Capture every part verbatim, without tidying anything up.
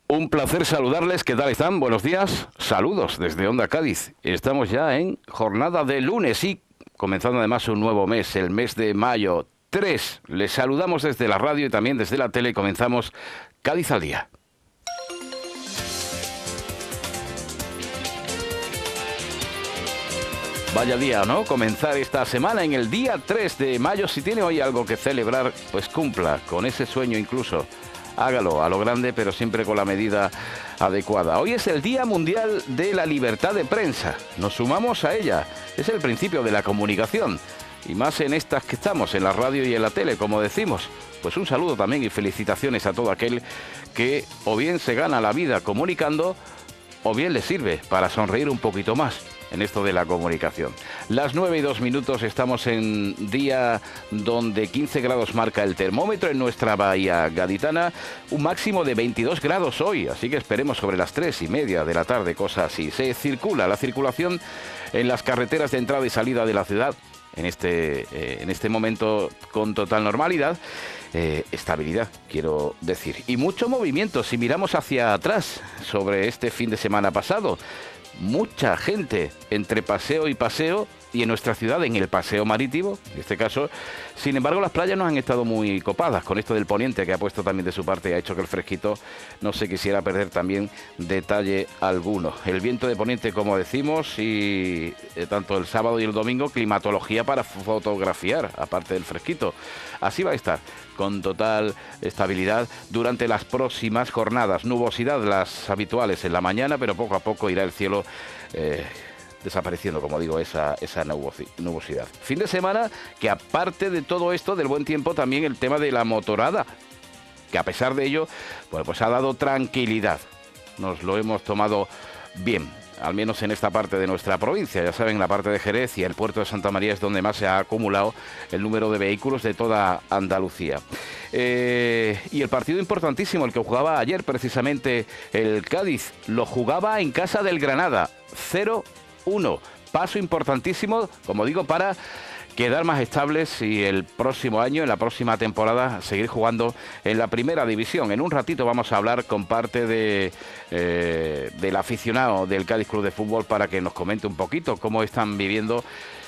Un placer saludarles. ¿Qué tal están? Buenos días. Saludos desde Onda Cádiz. Estamos ya en jornada de lunes y comenzando además un nuevo mes, el mes de mayo tres. Les saludamos desde la radio y también desde la tele. Comenzamos Cádiz al día. Vaya día, ¿no? Comenzar esta semana en el día tres de mayo. Si tiene hoy algo que celebrar, pues cumpla con ese sueño incluso. Hágalo a lo grande, pero siempre con la medida adecuada. Hoy es el Día Mundial de la Libertad de Prensa. Nos sumamos a ella. Es el principio de la comunicación. Y más en estas que estamos, en la radio y en la tele, como decimos. Pues un saludo también y felicitaciones a todo aquel que o bien se gana la vida comunicando, o bien le sirve para sonreír un poquito más en esto de la comunicación. Las nueve y dos minutos, estamos en día donde quince grados marca el termómetro en nuestra bahía gaditana, un máximo de veintidós grados hoy, así que esperemos sobre las tres y media de la tarde, cosas así. Se circula la circulación en las carreteras de entrada y salida de la ciudad, en este, eh, en este momento con total normalidad. Eh, estabilidad, quiero decir, y mucho movimiento. Si miramos hacia atrás sobre este fin de semana pasado, mucha gente entre paseo y paseo, y en nuestra ciudad en el paseo marítimo, en este caso. Sin embargo, las playas no han estado muy copadas con esto del poniente, que ha puesto también de su parte y ha hecho que el fresquito no se quisiera perder también detalle alguno. El viento de poniente, como decimos, y eh, tanto el sábado y el domingo, climatología para fotografiar, aparte del fresquito. Así va a estar, con total estabilidad durante las próximas jornadas. Nubosidad las habituales en la mañana, pero poco a poco irá el cielo eh, desapareciendo, como digo, esa, esa nubosidad. Fin de semana que, aparte de todo esto del buen tiempo, también el tema de la motorada, que a pesar de ello, pues, pues ha dado tranquilidad. Nos lo hemos tomado bien, al menos en esta parte de nuestra provincia. Ya saben, la parte de Jerez y el puerto de Santa María es donde más se ha acumulado el número de vehículos de toda Andalucía. Eh, y el partido importantísimo, el que jugaba ayer precisamente el Cádiz, lo jugaba en casa del Granada, cero uno. Paso importantísimo, como digo, para quedar más estables y el próximo año, en la próxima temporada, seguir jugando en la primera división. En un ratito vamos a hablar con parte de, eh, del aficionado del Cádiz Club de Fútbol para que nos comente un poquito cómo están viviendo,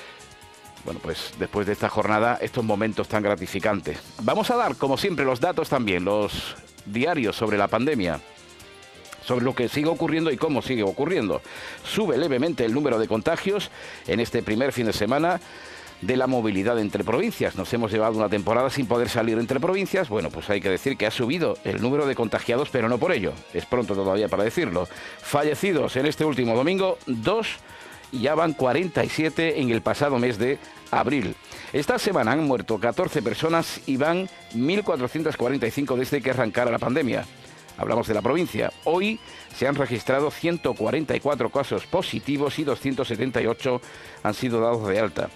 bueno, pues después de esta jornada, estos momentos tan gratificantes. Vamos a dar, como siempre, los datos también, los diarios sobre la pandemia, sobre lo que sigue ocurriendo y cómo sigue ocurriendo. Sube levemente el número de contagios en este primer fin de semana de la movilidad entre provincias. Nos hemos llevado una temporada sin poder salir entre provincias. Bueno, pues hay que decir que ha subido el número de contagiados, pero no por ello. Es pronto todavía para decirlo. Fallecidos en este último domingo, dos, y ya van cuarenta y siete en el pasado mes de abril. Esta semana han muerto catorce personas y van mil cuatrocientos cuarenta y cinco desde que arrancara la pandemia. Hablamos de la provincia. Hoy se han registrado ciento cuarenta y cuatro casos positivos y doscientos setenta y ocho han sido dados de alta.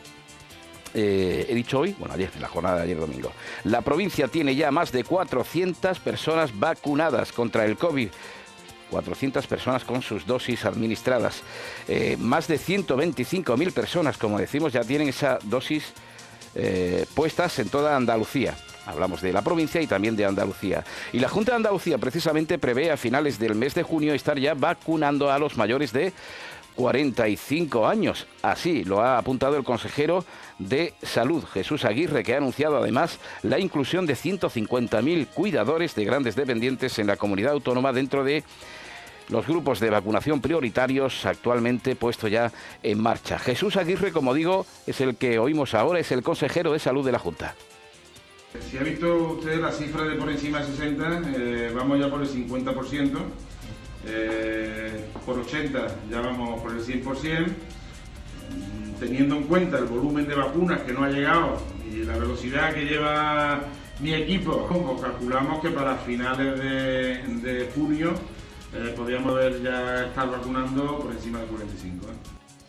Eh, he dicho hoy, bueno, ayer, en la jornada de ayer domingo. La provincia tiene ya más de cuatrocientas personas vacunadas contra el COVID. cuatrocientas personas con sus dosis administradas. Eh, más de ciento veinticinco mil personas, como decimos, ya tienen esa dosis eh, puestas en toda Andalucía. Hablamos de la provincia y también de Andalucía. Y la Junta de Andalucía precisamente prevé a finales del mes de junio estar ya vacunando a los mayores de cuarenta y cinco años. Así lo ha apuntado el consejero de Salud, Jesús Aguirre, que ha anunciado además la inclusión de ciento cincuenta mil cuidadores de grandes dependientes en la comunidad autónoma dentro de los grupos de vacunación prioritarios actualmente puesto ya en marcha. Jesús Aguirre, como digo, es el que oímos ahora, es el consejero de Salud de la Junta. Si ha visto usted la cifra de por encima de sesenta, eh, vamos ya por el cincuenta por ciento, eh, por ochenta ya vamos por el cien por ciento, teniendo en cuenta el volumen de vacunas que no ha llegado y la velocidad que lleva mi equipo, pues calculamos que para finales de, de junio eh, podríamos ver ya estar vacunando por encima del cuarenta y cinco. ¿eh?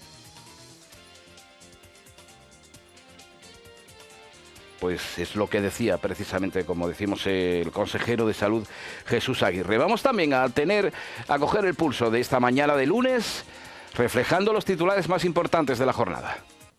Pues es lo que decía precisamente, como decimos, el consejero de Salud, Jesús Aguirre. Vamos también a tener, a coger el pulso de esta mañana de lunes, reflejando los titulares más importantes de la jornada.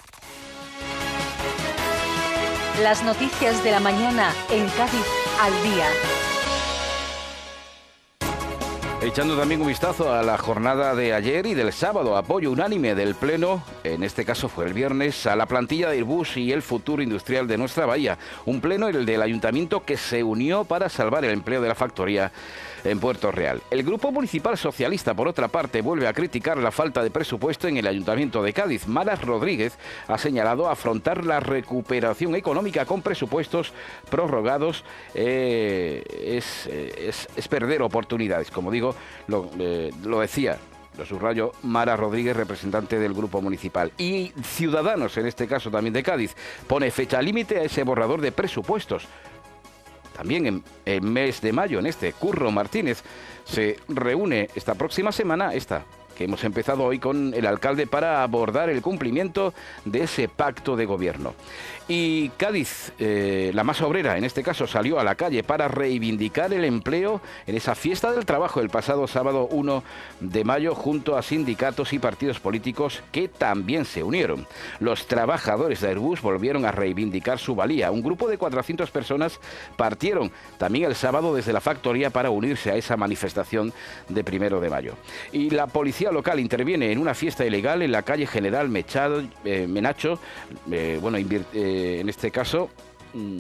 Las noticias de la mañana en Cádiz al día. Echando también un vistazo a la jornada de ayer y del sábado, apoyo unánime del Pleno, en este caso fue el viernes, a la plantilla de Airbus y el futuro industrial de nuestra bahía. Un pleno, el del Ayuntamiento, que se unió para salvar el empleo de la factoría en Puerto Real. El Grupo Municipal Socialista, por otra parte, vuelve a criticar la falta de presupuesto en el Ayuntamiento de Cádiz. Maras Rodríguez ha señalado afrontar la recuperación económica con presupuestos prorrogados eh, es, es, es perder oportunidades. Como digo, lo, eh, lo decía, lo subrayo, Mara Rodríguez, representante del Grupo Municipal. Y Ciudadanos, en este caso también de Cádiz, pone fecha límite a ese borrador de presupuestos. También en el mes de mayo, en este, Curro Martínez se reúne esta próxima semana, esta que hemos empezado hoy, con el alcalde para abordar el cumplimiento de ese pacto de gobierno. Y Cádiz, eh, la más obrera, en este caso, salió a la calle para reivindicar el empleo en esa fiesta del trabajo el pasado sábado uno de mayo, junto a sindicatos y partidos políticos que también se unieron. Los trabajadores de Airbus volvieron a reivindicar su valía. Un grupo de cuatrocientas personas partieron también el sábado desde la factoría para unirse a esa manifestación de primero de mayo. Y la policía local interviene en una fiesta ilegal en la calle General Mechado, eh, Menacho, eh, bueno, eh, en este caso, mmm,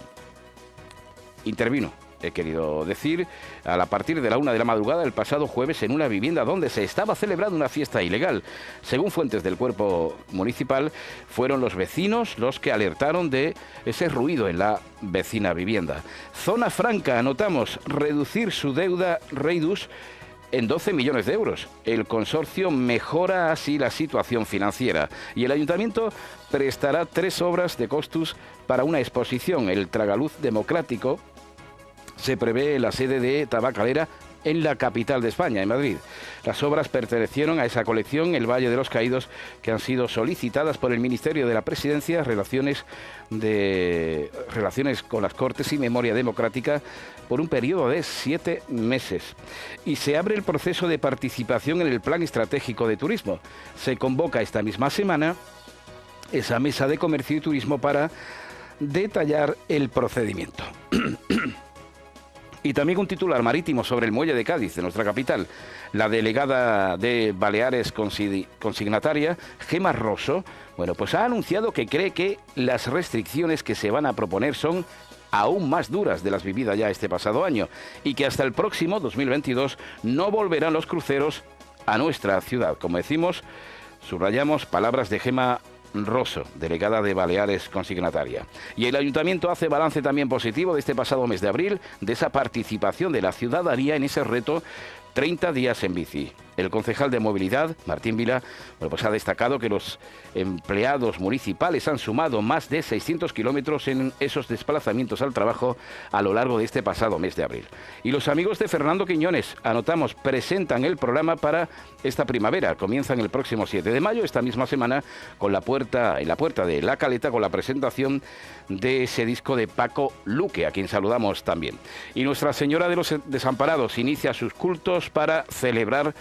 intervino, he querido decir, a la partir de la una de la madrugada el pasado jueves en una vivienda donde se estaba celebrando una fiesta ilegal. Según fuentes del cuerpo municipal, fueron los vecinos los que alertaron de ese ruido en la vecina vivienda. Zona Franca, anotamos, reducir su deuda Reidus en doce millones de euros. El consorcio mejora así la situación financiera y el ayuntamiento prestará tres obras de costus para una exposición. El Tragaluz Democrático se prevé en la sede de Tabacalera en la capital de España, en Madrid. Las obras pertenecieron a esa colección, El Valle de los Caídos, que han sido solicitadas por el Ministerio de la Presidencia, Relaciones, de, Relaciones con las Cortes y Memoria Democrática, por un periodo de siete meses. Y se abre el proceso de participación en el Plan Estratégico de Turismo. Se convoca esta misma semana esa mesa de comercio y turismo para detallar el procedimiento. Y también un titular marítimo sobre el muelle de Cádiz, de nuestra capital. La delegada de Baleares consignataria, Gemma Rosso, bueno, pues ha anunciado que cree que las restricciones que se van a proponer son aún más duras de las vividas ya este pasado año y que hasta el próximo dos mil veintidós no volverán los cruceros a nuestra ciudad. Como decimos, subrayamos palabras de Gemma Rosso, delegada de Baleares consignataria. Y el ayuntamiento hace balance también positivo de este pasado mes de abril, de esa participación de la ciudadanía en ese reto treinta días en bici. El concejal de Movilidad, Martín Vila, bueno, pues ha destacado que los empleados municipales han sumado más de seiscientos kilómetros en esos desplazamientos al trabajo a lo largo de este pasado mes de abril. Y los amigos de Fernando Quiñones, anotamos, presentan el programa para esta primavera. Comienzan el próximo siete de mayo, esta misma semana, con la puerta, en la puerta de La Caleta, con la presentación de ese disco de Paco Luque, a quien saludamos también. Y Nuestra Señora de los Desamparados inicia sus cultos para celebrar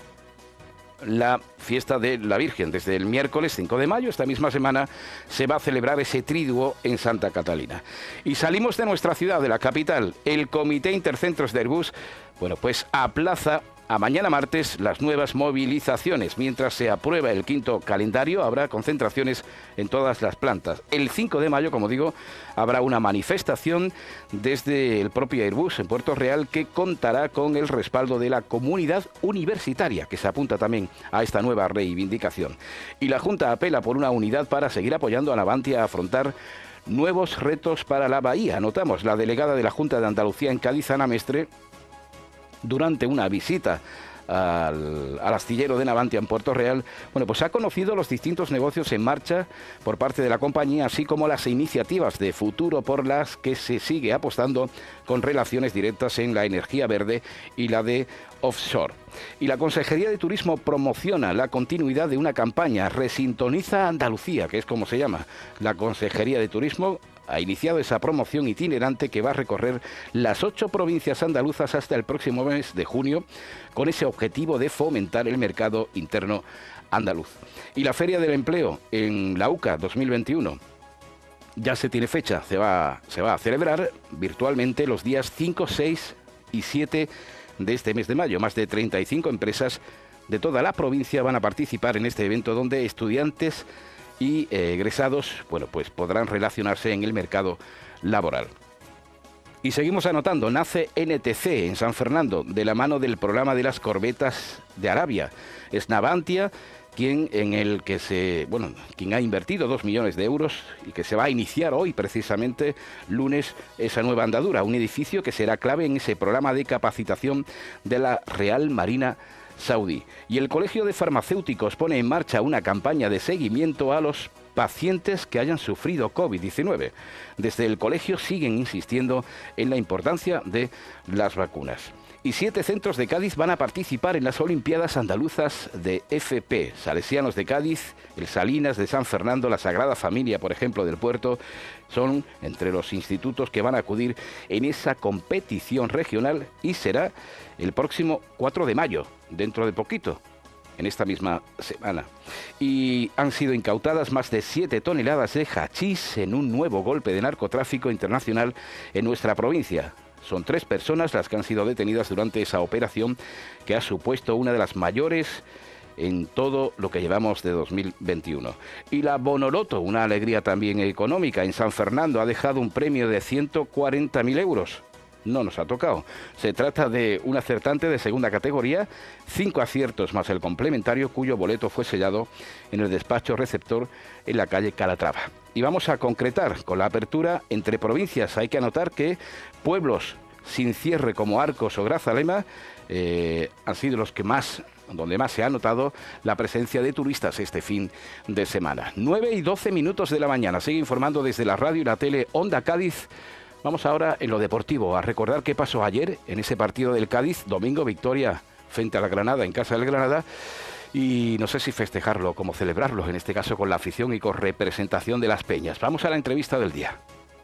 la fiesta de la Virgen. Desde el miércoles cinco de mayo, esta misma semana, se va a celebrar ese triduo en Santa Catalina. Y salimos de nuestra ciudad, de la capital. El Comité Intercentros de Airbus, bueno, pues aplaza a mañana martes las nuevas movilizaciones. Mientras se aprueba el quinto calendario, habrá concentraciones en todas las plantas. El cinco de mayo, como digo, habrá una manifestación desde el propio Airbus en Puerto Real que contará con el respaldo de la comunidad universitaria, que se apunta también a esta nueva reivindicación. Y la Junta apela por una unidad para seguir apoyando a Navantia a afrontar nuevos retos para la bahía. Notamos, la delegada de la Junta de Andalucía en Cádiz, Ana Mestre, durante una visita al, al astillero de Navantia en Puerto Real, bueno, pues ha conocido los distintos negocios en marcha por parte de la compañía, así como las iniciativas de futuro por las que se sigue apostando con relaciones directas en la energía verde y la de offshore. Y la Consejería de Turismo promociona la continuidad de una campaña, Resintoniza Andalucía, que es como se llama. La Consejería de Turismo ha iniciado esa promoción itinerante que va a recorrer las ocho provincias andaluzas hasta el próximo mes de junio, con ese objetivo de fomentar el mercado interno andaluz. Y la Feria del Empleo en la UCA dos mil veintiuno ya se tiene fecha, se va, se va a celebrar virtualmente los días cinco, seis y siete de este mes de mayo. Más de treinta y cinco empresas de toda la provincia van a participar en este evento, donde estudiantes y eh, egresados, bueno, pues podrán relacionarse en el mercado laboral. Y seguimos anotando, nace N T C en San Fernando, de la mano del programa de las corbetas de Arabia. Es Navantia quien en el que se, bueno, quien ha invertido dos millones de euros y que se va a iniciar hoy, precisamente, lunes, esa nueva andadura, un edificio que será clave en ese programa de capacitación de la Real Marina Saudí. Y el Colegio de Farmacéuticos pone en marcha una campaña de seguimiento a los pacientes que hayan sufrido COVID diecinueve. Desde el colegio siguen insistiendo en la importancia de las vacunas. Y siete centros de Cádiz van a participar en las Olimpiadas Andaluzas de F P. Salesianos de Cádiz, el Salinas de San Fernando, la Sagrada Familia, por ejemplo, del Puerto, son entre los institutos que van a acudir en esa competición regional, y será el próximo cuatro de mayo, dentro de poquito, en esta misma semana. Y han sido incautadas más de siete toneladas de hachís en un nuevo golpe de narcotráfico internacional en nuestra provincia. Son tres personas las que han sido detenidas durante esa operación, que ha supuesto una de las mayores en todo lo que llevamos de dos mil veintiuno. Y la Bonoloto, una alegría también económica, en San Fernando ha dejado un premio de ciento cuarenta mil euros. No nos ha tocado. Se trata de un acertante de segunda categoría, cinco aciertos más el complementario, cuyo boleto fue sellado en el despacho receptor en la calle Calatrava. Y vamos a concretar con la apertura entre provincias. Hay que anotar que pueblos sin cierre como Arcos o Grazalema eh, han sido los que más, donde más se ha notado la presencia de turistas este fin de semana. nueve y doce minutos de la mañana. Sigue informando desde la radio y la tele Onda Cádiz. Vamos ahora en lo deportivo a recordar qué pasó ayer en ese partido del Cádiz. Domingo, victoria frente a la Granada, en casa del Granada. Y no sé si festejarlo, como celebrarlo, en este caso con la afición y con representación de las peñas. Vamos a la entrevista del día.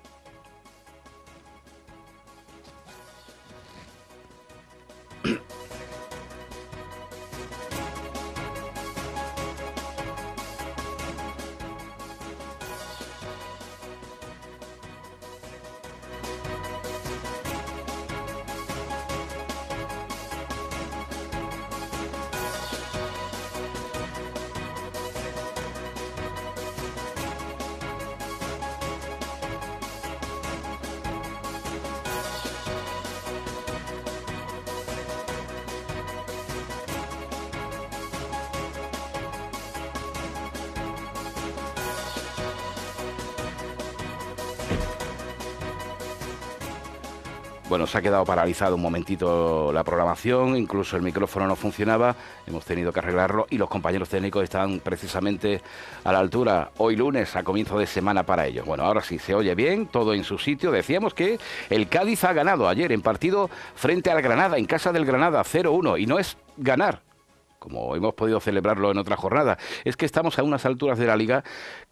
Bueno, se ha quedado paralizado un momentito la programación, incluso el micrófono no funcionaba, hemos tenido que arreglarlo y los compañeros técnicos están precisamente a la altura hoy lunes, a comienzo de semana para ello. Bueno, ahora sí, se oye bien, todo en su sitio. Decíamos que el Cádiz ha ganado ayer en partido frente al Granada, en casa del Granada, cero uno, y no es ganar, como hemos podido celebrarlo en otra jornada, es que estamos a unas alturas de la Liga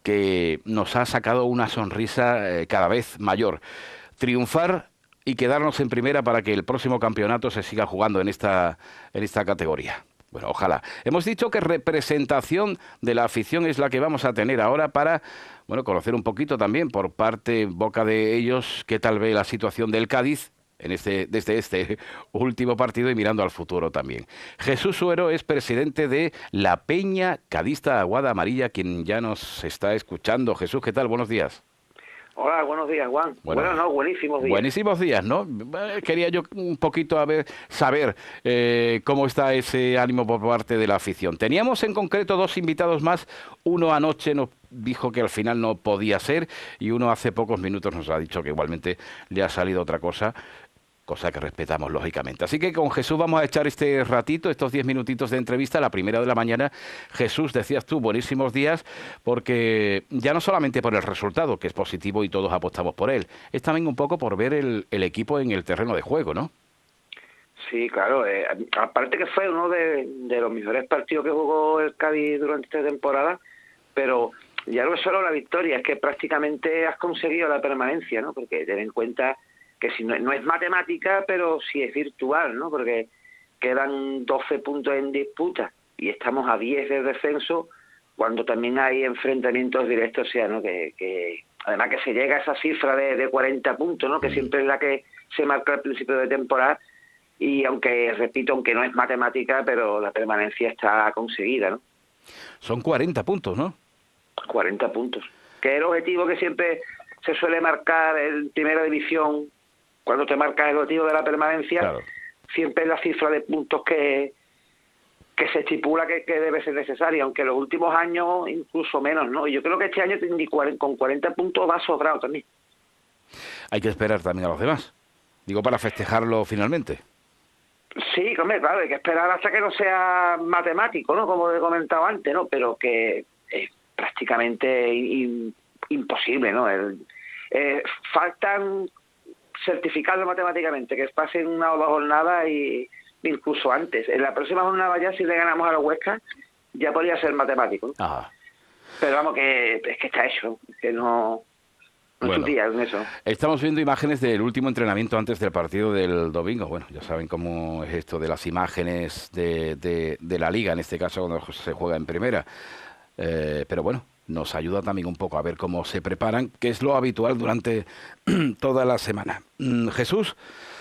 que nos ha sacado una sonrisa eh, cada vez mayor. Triunfar y quedarnos en primera para que el próximo campeonato se siga jugando en esta, en esta categoría. Bueno, ojalá. Hemos dicho que representación de la afición es la que vamos a tener ahora para, bueno, conocer un poquito también por parte, boca de ellos, qué tal ve la situación del Cádiz en este, desde este último partido y mirando al futuro también. Jesús Suero es presidente de la Peña Cadista Aguada Amarilla, quien ya nos está escuchando. Jesús, ¿qué tal? Buenos días. Hola, buenos días, Juan. Bueno, bueno, no, buenísimos días. Buenísimos días, ¿no? Quería yo un poquito a ver, saber eh, cómo está ese ánimo por parte de la afición. Teníamos en concreto dos invitados más. Uno anoche nos dijo que al final no podía ser y uno hace pocos minutos nos ha dicho que igualmente le ha salido otra cosa, cosa que respetamos lógicamente. Así que con Jesús vamos a echar este ratito, estos diez minutitos de entrevista, la primera de la mañana. Jesús, decías tú, buenísimos días, porque ya no solamente por el resultado, que es positivo y todos apostamos por él, es también un poco por ver el, el equipo en el terreno de juego, ¿no? Sí, claro. Eh, aparte que fue uno de, de los mejores partidos que jugó el Cádiz durante esta temporada, pero ya no es solo la victoria, es que prácticamente has conseguido la permanencia, ¿no? Porque ten en cuenta que si no, no es matemática, pero sí es virtual, ¿no? Porque quedan doce puntos en disputa y estamos a diez del descenso, cuando también hay enfrentamientos directos, o sea, ¿no? Que, que además que se llega a esa cifra de, de cuarenta puntos, ¿no? Que siempre es la que se marca al principio de temporada, y aunque, repito, aunque no es matemática, pero la permanencia está conseguida, ¿no? Son cuarenta puntos, ¿no? cuarenta puntos. Que es el objetivo que siempre se suele marcar en primera división, cuando te marcas el objetivo de la permanencia, claro. Siempre es la cifra de puntos que, que se estipula que, que debe ser necesaria, aunque en los últimos años incluso menos, ¿no? Y yo creo que este año con cuarenta puntos va sobrado también. Hay que esperar también a los demás, digo, para festejarlo finalmente. Sí, hombre, claro, hay que esperar hasta que no sea matemático, ¿no? Como he comentado antes, ¿no? Pero que es prácticamente in, imposible, ¿no? El, eh, faltan certificarlo matemáticamente, que pasen una o dos jornadas y incluso antes. En la próxima jornada ya, si le ganamos a los Huesca, ya podría ser matemático, ¿no? Ajá. Pero vamos, que es que está hecho, que no... No bueno, día, en eso. Estamos viendo imágenes del último entrenamiento antes del partido del domingo. Bueno, ya saben cómo es esto de las imágenes de, de, de la Liga, en este caso cuando se juega en primera. Eh, pero bueno, nos ayuda también un poco a ver cómo se preparan, que es lo habitual durante toda la semana. Mm, Jesús,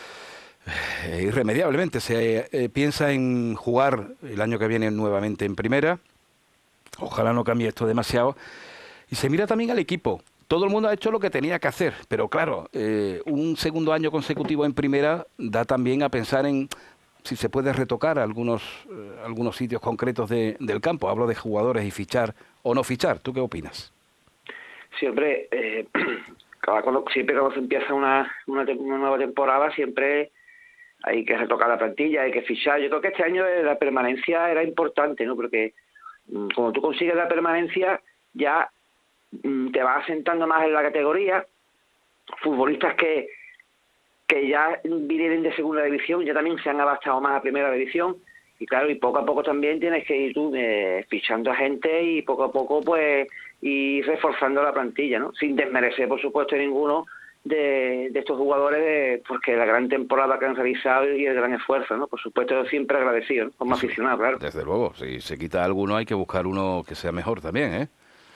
eh, irremediablemente se eh, piensa en jugar el año que viene nuevamente en primera. Ojalá no cambie esto demasiado. Y se mira también al equipo. Todo el mundo ha hecho lo que tenía que hacer, pero claro, eh, un segundo año consecutivo en primera da también a pensar en si se puede retocar algunos eh, algunos sitios concretos de, del campo. Hablo de jugadores y fichar o no fichar. ¿Tú qué opinas? Siempre, eh, cuando, siempre cuando se empieza una, una, una nueva temporada, siempre hay que retocar la plantilla, hay que fichar. Yo creo que este año la permanencia era importante, ¿no? Porque cuando tú consigues la permanencia, ya te vas asentando más en la categoría. Futbolistas que que ya vienen de segunda división ya también se han adaptado más a primera división, y claro, y poco a poco también tienes que ir tú eh, fichando a gente y poco a poco pues ir reforzando la plantilla, ¿no? Sin desmerecer por supuesto ninguno de, de estos jugadores, de, porque la gran temporada que han realizado y el gran esfuerzo, ¿no? Por supuesto siempre agradecido, ¿no? Como sí, aficionado, claro. Desde luego, si se quita alguno hay que buscar uno que sea mejor también, ¿eh?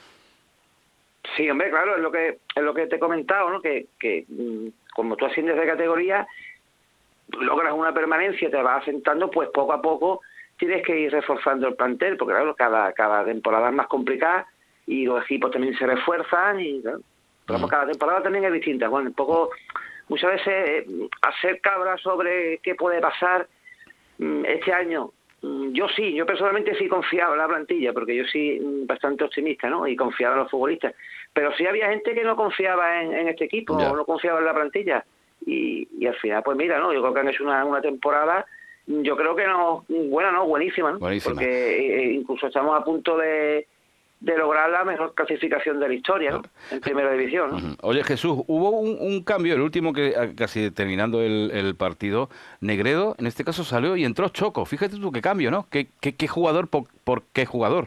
Sí, hombre, claro, es lo que es lo que te he comentado, ¿no? Que, que como tú asciendes de categoría, logras una permanencia, te vas asentando, pues poco a poco tienes que ir reforzando el plantel, porque claro, cada cada temporada es más complicada y los equipos también se refuerzan y claro, uh-huh. Cada temporada también es distinta. Bueno, un poco, muchas veces eh, hacer cabra sobre qué puede pasar este año. Yo sí, yo personalmente sí confiaba en la plantilla, porque yo sí bastante optimista, ¿no? Y confiaba en los futbolistas. Pero sí había gente que no confiaba en, en este equipo, yeah. o no confiaba en la plantilla. Y, y al final, pues mira, ¿no? Yo creo que han hecho una, una temporada, yo creo que no, buena, ¿no? Buenísima, ¿no? Buenísima. Porque eh, incluso estamos a punto de, de lograr la mejor clasificación de la historia, ¿no? En primera división, ¿no? Uh-huh. Oye, Jesús, hubo un, un cambio, el último que casi terminando el, el partido, Negredo, en este caso salió y entró Choco. Fíjate tú qué cambio, ¿no? ¿Qué, qué, qué jugador por, por qué jugador?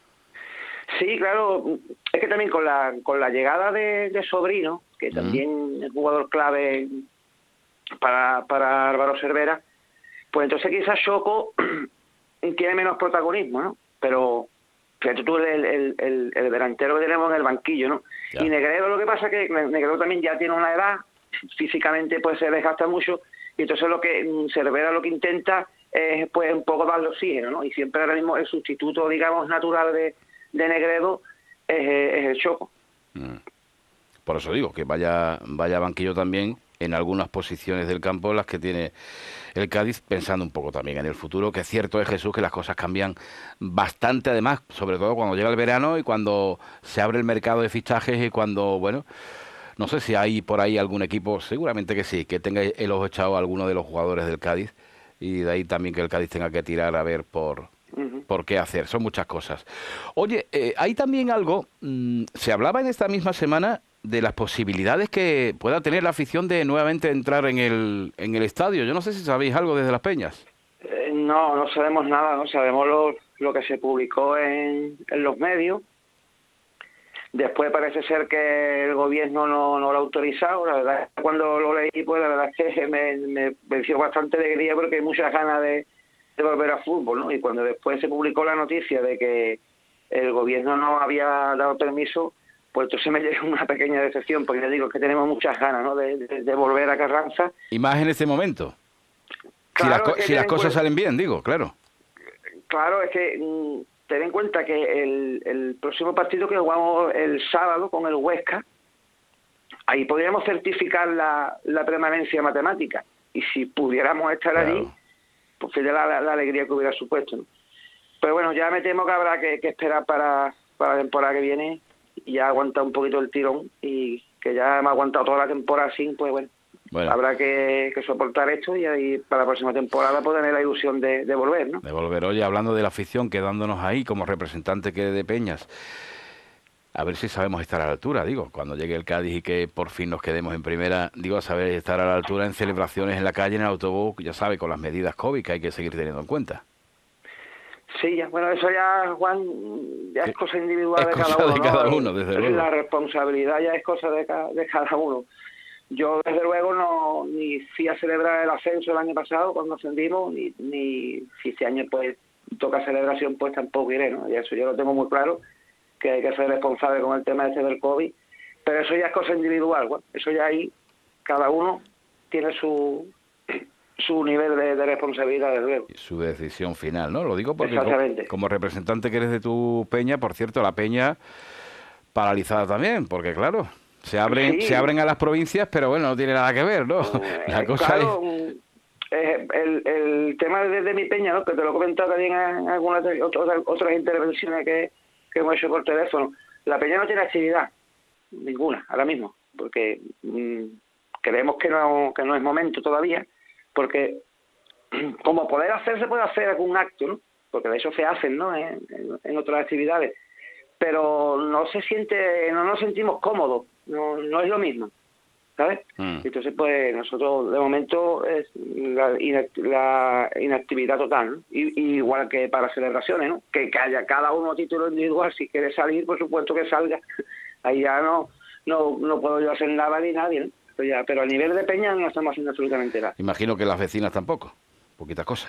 Sí, claro, es que también con la con la llegada de, de Sobrino, que uh-huh. también es jugador clave para, para Álvaro Cervera, pues entonces quizás Choco tiene menos protagonismo, ¿no? Pero fíjate tú el, el, el, el delantero que tenemos en el banquillo, ¿no? Ya. Y Negredo, lo que pasa es que Negredo también ya tiene una edad, físicamente pues se desgasta mucho, y entonces lo que Cervera lo que intenta es pues un poco darle oxígeno, ¿no? Y siempre ahora mismo el sustituto, digamos, natural de, de Negredo es, es el Choco. Mm. Por eso digo, que vaya, vaya banquillo también en algunas posiciones del campo en las que tiene el Cádiz, pensando un poco también en el futuro, que es cierto, es Jesús, que las cosas cambian bastante, además, sobre todo cuando llega el verano y cuando se abre el mercado de fichajes y cuando, bueno, no sé si hay por ahí algún equipo, seguramente que sí, que tenga el ojo echado a alguno de los jugadores del Cádiz, y de ahí también que el Cádiz tenga que tirar a ver por, uh-huh. por qué hacer, son muchas cosas. Oye, eh, hay también algo, mmm, se hablaba en esta misma semana de las posibilidades que pueda tener la afición de nuevamente entrar en el en el estadio. Yo no sé si sabéis algo desde Las Peñas. Eh, no, no sabemos nada, no sabemos lo, lo que se publicó en, en los medios. Después parece ser que el gobierno no, no lo ha autorizado. La verdad, cuando lo leí, pues la verdad es que me, me venció bastante alegría porque hay muchas ganas de, de volver a fútbol, ¿no? Y cuando después se publicó la noticia de que el gobierno no había dado permiso, pues entonces me llega una pequeña decepción, porque ya digo que tenemos muchas ganas, ¿no? de, de, de volver a Carranza. ¿Y más en este momento? Si, las, Claro, es que si las ten en cosas cuenta- salen bien, digo, claro. Claro, es que mm, ten en cuenta que el, el próximo partido que jugamos el sábado con el Huesca, ahí podríamos certificar la, la permanencia matemática. Y si pudiéramos estar Claro. allí, pues fíjate la, la, la alegría que hubiera supuesto, ¿no? Pero bueno, ya me temo que habrá que, que esperar para, para la temporada que viene y ya aguantar un poquito el tirón, y que ya hemos aguantado toda la temporada sin, pues bueno, Bueno. habrá que, que soportar esto y ahí para la próxima temporada pues tener la ilusión de, de volver, ¿no? De volver. Oye, hablando de la afición, quedándonos ahí como representante que de Peñas, a ver si sabemos estar a la altura, digo, cuando llegue el Cádiz y que por fin nos quedemos en primera, digo, a saber estar a la altura en celebraciones en la calle, en el autobús, ya sabe, con las medidas COVID que hay que seguir teniendo en cuenta. Sí, ya, bueno, eso ya, Juan, ya es cosa individual Es de cada cosa uno, de ¿no? cada uno, desde luego. La responsabilidad ya es cosa de, ca- de cada uno. Yo, desde luego, no ni fui a celebrar el ascenso el año pasado cuando ascendimos, ni, ni si este año pues toca celebración, pues tampoco iré, ¿no? Y eso yo lo tengo muy claro, que hay que ser responsable con el tema este del COVID, pero eso ya es cosa individual, Juan. Eso ya ahí cada uno tiene su su nivel de, de responsabilidad, desde luego. Su decisión final, ¿no? Lo digo porque co- Exactamente. como representante que eres de tu Peña, por cierto, la Peña paralizada también, porque claro, se abren, Sí. se abren a las provincias, pero bueno, no tiene nada que ver, ¿no? Eh, La cosa claro, mm, eh, el, el tema de, de mi Peña, ¿no? Que te lo he comentado también en algunas de- otras, otras intervenciones que, que hemos hecho por teléfono. La Peña no tiene actividad ninguna ahora mismo, porque mm, creemos que no, que no es momento todavía, porque como poder hacer, se puede hacer algún acto, ¿no? Porque de eso se hacen, ¿no? En, en, en otras actividades. Pero no se siente, no nos sentimos cómodos, no, no es lo mismo, ¿sabes? Mm. Entonces, pues nosotros de momento es la, inact- la inactividad total, ¿no? Y, y igual que para celebraciones, ¿no? Que, que haya cada uno a título individual, si quiere salir, por supuesto que salga. Ahí ya no no no puedo yo hacer nada ni nadie, ¿no? Pero, ya, pero a nivel de Peña no estamos haciendo absolutamente nada. Imagino que las vecinas tampoco, poquitas cosas.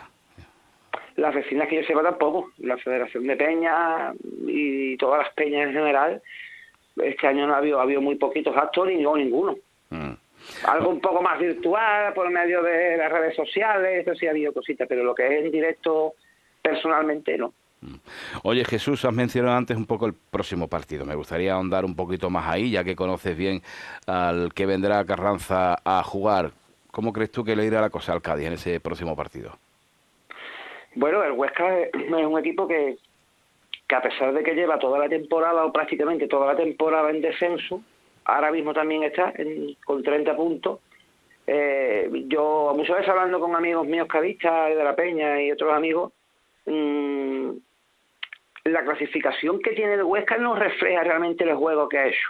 Las vecinas que yo sepa tampoco, la Federación de Peñas y todas las peñas en general, este año no ha habido, ha habido muy poquitos actos, ni o ninguno. Mm. Algo un poco más virtual por medio de las redes sociales, eso sí ha habido cositas, pero lo que es en directo personalmente no. Oye, Jesús, has mencionado antes un poco el próximo partido. Me gustaría ahondar un poquito más ahí, ya que conoces bien al que vendrá a Carranza a jugar. ¿Cómo crees tú que le irá la cosa al Cádiz en ese próximo partido? Bueno, el Huesca es un equipo que, que a pesar de que lleva toda la temporada o prácticamente toda la temporada en descenso, ahora mismo también está en, con treinta puntos. Eh, yo muchas veces hablando con amigos míos cadistas de la Peña y otros amigos, mmm, la clasificación que tiene el Huesca no refleja realmente el juego que ha hecho.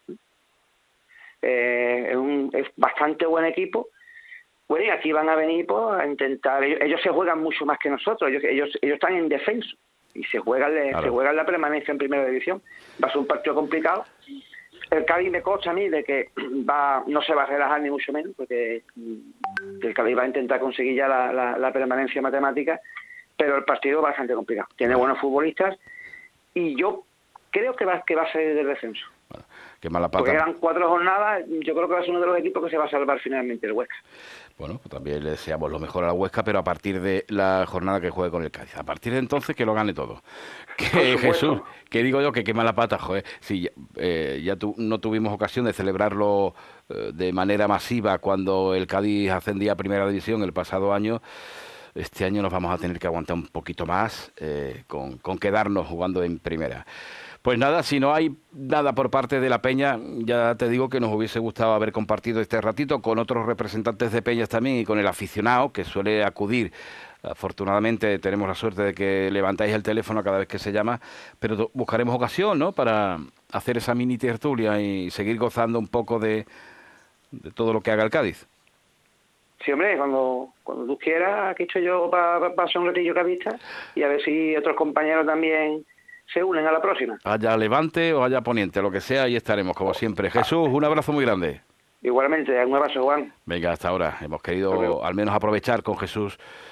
Eh, es, un, es bastante buen equipo. Bueno, y aquí van a venir pues, a intentar, ellos, ellos se juegan mucho más que nosotros, ellos ellos, ellos están en descenso y se juegan, Claro. se juegan la permanencia en primera división. Va a ser un partido complicado. El Cádiz me consta a mí de que va no se va a relajar ni mucho menos, porque el Cádiz va a intentar conseguir ya la, la, la permanencia matemática, pero el partido es bastante complicado. Tiene buenos futbolistas y yo creo que va, que va a salir del descenso. Bueno, qué mala Porque pata. eran cuatro jornadas, yo creo que va a ser uno de los equipos que se va a salvar finalmente el Huesca. Bueno, pues también le deseamos lo mejor a la Huesca, pero a partir de la jornada que juegue con el Cádiz. A partir de entonces que lo gane todo. Que supuesto. Jesús, que digo yo que qué mala pata, joder. Si ya, eh, ya tu, no tuvimos ocasión de celebrarlo eh, de manera masiva cuando el Cádiz ascendía a Primera División el pasado año. Este año nos vamos a tener que aguantar un poquito más eh, con, con quedarnos jugando en primera. Pues nada, si no hay nada por parte de la Peña, ya te digo que nos hubiese gustado haber compartido este ratito con otros representantes de Peñas también y con el aficionado que suele acudir. Afortunadamente tenemos la suerte de que levantáis el teléfono cada vez que se llama, pero buscaremos ocasión, ¿no?, para hacer esa mini tertulia y seguir gozando un poco de, de todo lo que haga el Cádiz. Sí, hombre, cuando, cuando tú quieras, aquí estoy yo para pa, pa pasar un ratillo cabista y a ver si otros compañeros también se unen a la próxima. Haya Levante o haya Poniente, lo que sea, ahí estaremos, como siempre. Jesús, un abrazo muy grande. Igualmente, un abrazo, Juan. Venga, hasta ahora. Hemos Hasta querido luego. al menos aprovechar con Jesús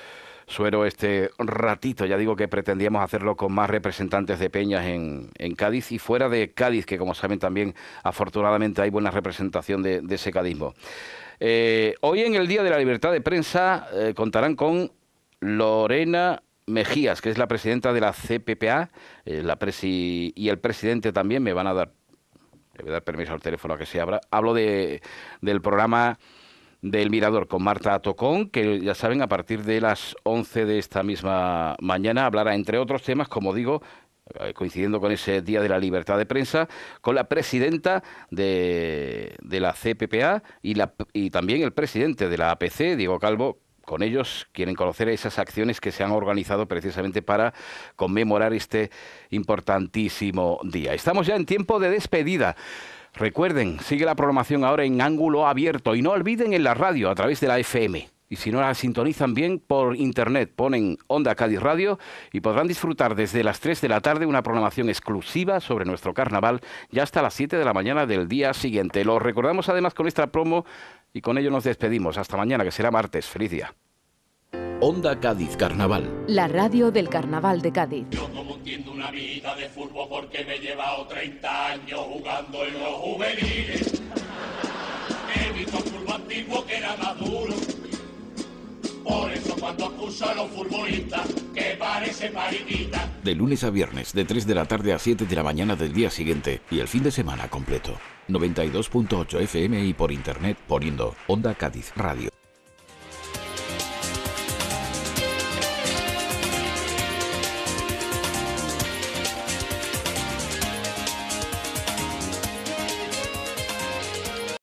Suero este ratito. Ya digo que pretendíamos hacerlo con más representantes de peñas en, en Cádiz y fuera de Cádiz, que como saben también afortunadamente hay buena representación de, de ese cadismo. Eh, hoy en el Día de la Libertad de Prensa eh, contarán con Lorena Mejías, que es la presidenta de la C P P A, eh, la presi y el presidente también. Me van a dar, le voy a dar permiso al teléfono a que se abra. Hablo de, del programa del Mirador con Marta Tocón, que ya saben, a partir de las once de esta misma mañana hablará, entre otros temas, como digo, coincidiendo con ese Día de la Libertad de Prensa, con la presidenta de, de la C P P A y, la, y también el presidente de la A P C, Diego Calvo. Con ellos quieren conocer esas acciones que se han organizado precisamente para conmemorar este importantísimo día. Estamos ya en tiempo de despedida. Recuerden, sigue la programación ahora en ángulo abierto y no olviden en la radio a través de la F M. Y si no la sintonizan bien, por internet ponen Onda Cádiz Radio y podrán disfrutar desde las tres de la tarde una programación exclusiva sobre nuestro carnaval ya hasta las siete de la mañana del día siguiente. Lo recordamos además con esta promo y con ello nos despedimos. Hasta mañana, que será martes. Feliz día. Onda Cádiz Carnaval. La radio del Carnaval de Cádiz. Yo como entiendo una vida de fútbol porque me he llevado treinta años jugando en los juveniles. He visto fútbol antiguo que era más duro. Por eso cuando acuso a los futbolistas que parece mariquita. De lunes a viernes, de tres de la tarde a siete de la mañana del día siguiente y el fin de semana completo. noventa y dos punto ocho F M y por internet poniendo Onda Cádiz Radio.